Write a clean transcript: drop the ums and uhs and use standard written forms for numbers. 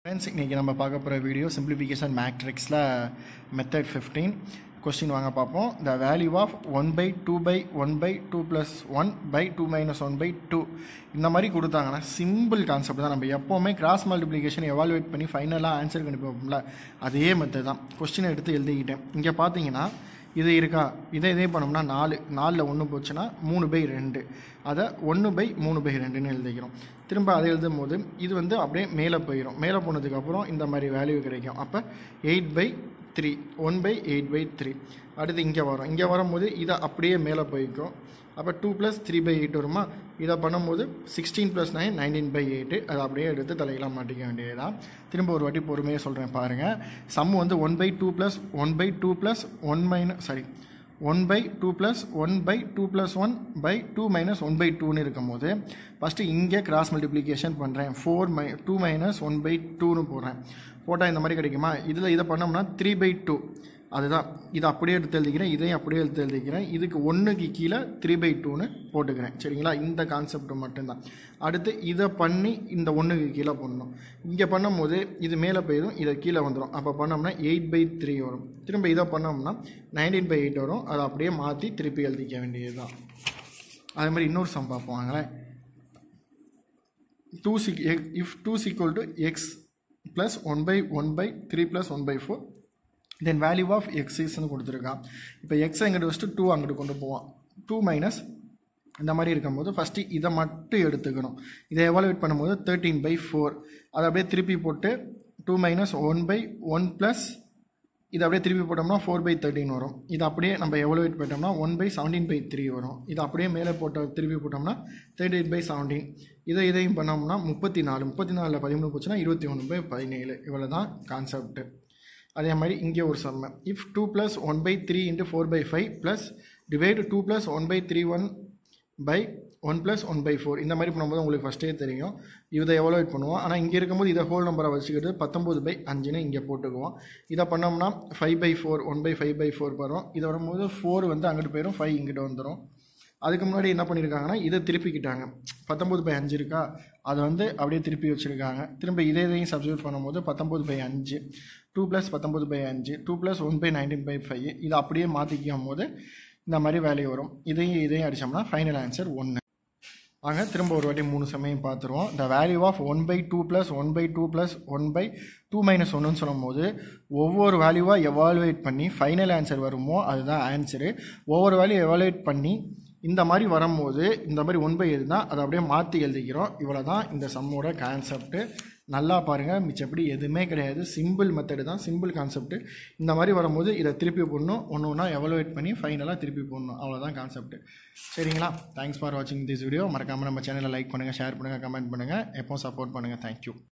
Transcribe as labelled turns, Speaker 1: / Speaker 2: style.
Speaker 1: Friends, இன்னைக்கு நம்ம பார்க்க போகிற வீடியோ சிம்பிளிஃபிகேஷன் மேட்ரிக்ஸில் மெத்தட் 15 கொஸ்டின் வாங்க பார்ப்போம். த வேல்யூ ஆஃப் 1/2/1/2 + 1/2 - 1/2 இந்த மாதிரி கொடுத்தாங்கன்னா சிம்பிள் கான்செப்ட் தான். நம்ம எப்போவுமே கிராஸ் மல்டிப்ளிகேஷன் எவாலுவேட் பண்ணி ஃபைனலாக ஆன்சர் கண்டுபிடிப்போம்ல, அதே மெத்தட் தான். கொஸ்டினை எடுத்து எழுதிக்கிட்டேன். இங்கே பார்த்தீங்கன்னா இது இருக்கா, இதே பண்ணோம்னா 4 1 போச்சுன்னா 3/2, அதை 1/3/2ன்னு எழுதிக்கிறோம். திரும்ப அதை எழுதும் போது இது வந்து அப்படியே மேலே போயிடும். மேலே போனதுக்கப்புறம் இந்த மாதிரி வேல்யூ கிடைக்கும். அப்போ 8/3, 1/8/3. அடுத்து இங்கே வரும். இங்கே வரும்போது இதை அப்படியே மேலே போய்க்கும். அப்போ 2 + 3/8 வருமா. இதை பண்ணும்போது 16 + 9 19/8. அதை அப்படியே எடுத்து தலையெல்லாம் மாட்டிக்க வேண்டியதுதான். திரும்ப ஒரு வாட்டி பொறுமையாக சொல்கிறேன் பாருங்கள். சம் வந்து 1/2 + 1/2 + 1/2 + 1/2 + 1/2 - 1/2ன்னு இருக்கும்போது ஃபஸ்ட்டு இங்கே கிராஸ் மல்டிப்ளிகேஷன் பண்ணுறேன். 2 - 1/2ன்னு போடுறேன். போட்டால் இந்த மாதிரி கிடைக்குமா. இதில் இதை பண்ணோம்னா 3/2. அதுதான் இதை அப்படியே எடுத்து எழுதிக்கிறேன். இதையும் அப்படியே எடுத்து எழுதிக்கிறேன். இதுக்கு 1க்கு கீழே 3/2ன்னு போட்டுக்கிறேன். சரிங்களா, இந்த கான்செப்ட் மட்டும்தான். அடுத்து இதை பண்ணி இந்த 1க்கு கீழே பண்ணணும். இங்கே பண்ணும்போது இது மேலே போயிடும், இதை கீழே வந்துடும். அப்போ பண்ணோம்னா 8/3 வரும். திரும்ப இதை பண்ணோம்னா 19/8 வரும். அதை அப்படியே மாற்றி திருப்பி எழுதிக்க வேண்டியது தான். அதே மாதிரி இன்னொரு சம் பார்ப்போம் வாங்களேன். if 2 = x + 1/1/3 + 1/4 then value of எக்ஸ்ன்னு கொடுத்துருக்கான். இப்போ எக்ஸ் எங்கிட்ட வச்சுட்டு 2 அங்கிட்டு கொண்டு போவான். 2 - இந்த மாதிரி இருக்கும்போது ஃபஸ்ட்டு இதை மட்டும் எடுத்துக்கணும். இதை எவாலுவேட் பண்ணும்போது 13/4. அதை அப்படியே திருப்பி போட்டு 2 - 1/1 + இதை அப்படியே திருப்பி போட்டோம்னா 4/13 வரும். இது அப்படியே நம்ம எவாலுவேட் பண்ணிட்டோம்னா 1/17/3 வரும். இது அப்படியே மேலே திருப்பி போட்டோம்னா 38/17. இதையும் பண்ணோம்னா 34. 34ல் 13 போச்சுன்னா 21/17. இவ்வளோ தான் கான்செப்ட். அதே மாதிரி இங்கே ஒரு சம். If 2 + 1/3 × 4/5 + divide 2 + 1/3/1 + 1/4. இந்த மாதிரி பண்ணும்போது உங்களுக்கு ஃபஸ்ட்டே தெரியும். இதை எவாலுவேட் பண்ணுவோம். ஆனால் இங்கே இருக்கும்போது இதை ஹோல் நம்பரை வச்சுக்கிட்டு 19/5ன்னு இங்கே போட்டுக்குவோம். இதை பண்ணோம்னா 5/4 1/5/4 வரும். இதை வரும்போது 4 வந்து அங்கிட்டு போயிடும், 5 இங்கிட்ட வந்துடும். அதுக்கு முன்னாடி என்ன பண்ணியிருக்காங்கன்னா இதை திருப்பிக்கிட்டாங்க. 19/5 இருக்கா, அதை வந்து அப்படியே திருப்பி வச்சுருக்காங்க. திரும்ப இதையும் சப்ஸ்டியூட் பண்ணும்போது 19/5, 2 + 19/5, 2 + 1/19/5. இதை அப்படியே மாற்றிக்கும் போது இந்த மாதிரி வேல்யூ வரும். இதையும் அடித்தோம்னா ஃபைனல் ஆன்சர் 1. வாங்க திரும்ப ஒரு வாட்டி 3 சமயம் பார்த்துருவோம். த வேல்யூ ஆஃப் 1/2 + 1/2 + 1/2 - 1ன்னு சொல்லும்போது ஒவ்வொரு வேல்யூவாக எவாலுவேட் பண்ணி ஃபைனல் ஆன்சர் வருமோ அதுதான் ஆன்சரு. ஒவ்வொரு வேல்யூ எவாலுவேட் பண்ணி இந்த மாதிரி வரும்போது இந்த மாதிரி 1/8 தான், அதை அப்படியே மாற்றி எழுதிக்கிறோம். இவ்வளோ தான் இந்த சம்மோட கான்செப்ட்டு. நல்லா பாருங்கள், மிச்சப்படி எதுவுமே கிடையாது. சிம்பிள் மெத்தடு தான், சிம்பிள் கான்செப்ட்டு. இந்த மாதிரி வரும்போது இதை திருப்பி போடணும், ஒன்று எவாலுவேட் பண்ணி ஃபைனலாக திருப்பி போடணும். அவ்வளோதான் கான்செப்ட்டு. சரிங்களா, தேங்க்ஸ் ஃபார் வாட்சிங் திஸ் வீடியோ. மறக்காமல் நம்ம சேனலை லைக் பண்ணுங்கள், ஷேர் பண்ணுங்கள், கமெண்ட் பண்ணுங்கள், எப்போ சப்போர்ட் பண்ணுங்கள். தேங்க்யூ.